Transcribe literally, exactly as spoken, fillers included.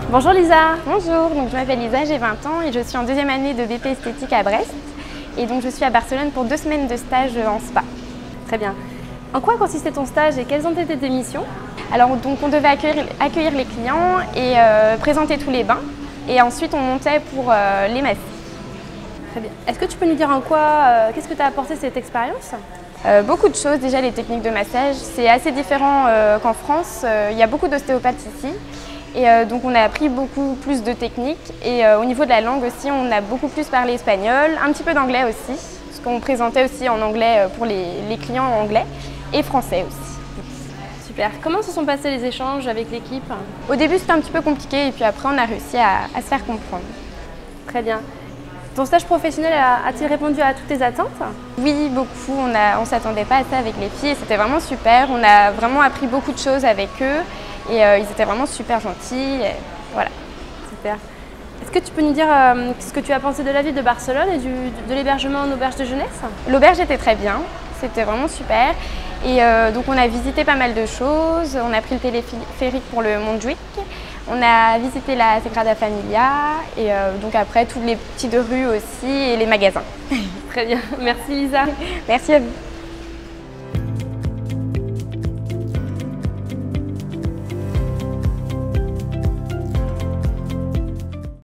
Bonjour Lisa. Bonjour, donc je m'appelle Lisa, j'ai vingt ans et je suis en deuxième année de B P esthétique à Brest. Et donc je suis à Barcelone pour deux semaines de stage en spa. Très bien. En quoi consistait ton stage et quelles ont été tes missions? Alors donc on devait accueillir, accueillir les clients et euh, présenter tous les bains. Et ensuite on montait pour euh, les masser. Très bien. Est-ce que tu peux nous dire en quoi, euh, qu'est-ce que t'a apporté cette expérience? Euh, beaucoup de choses, déjà les techniques de massage, c'est assez différent euh, qu'en France. Euh, il y a beaucoup d'ostéopathes ici. Et euh, donc on a appris beaucoup plus de techniques et euh, au niveau de la langue aussi, on a beaucoup plus parlé espagnol, un petit peu d'anglais aussi, parce qu'on présentait aussi en anglais pour les, les clients en anglais et français aussi. Super. Comment se sont passés les échanges avec l'équipe? Au début c'était un petit peu compliqué et puis après on a réussi à, à se faire comprendre. Très bien. Ton stage professionnel a-t-il répondu à toutes tes attentes? Oui, beaucoup. On ne on s'attendait pas à ça avec les filles et c'était vraiment super. On a vraiment appris beaucoup de choses avec eux. Et euh, ils étaient vraiment super gentils, et voilà. Super. Est-ce que tu peux nous dire euh, ce que tu as pensé de la ville de Barcelone et du, de l'hébergement en auberge de jeunesse? L'auberge était très bien, c'était vraiment super. Et euh, donc on a visité pas mal de choses, on a pris le téléphérique pour le Montjuïc, on a visité la Sagrada Familia et euh, donc après tous les petits de rue aussi et les magasins. Très bien, merci Lisa. Merci à vous.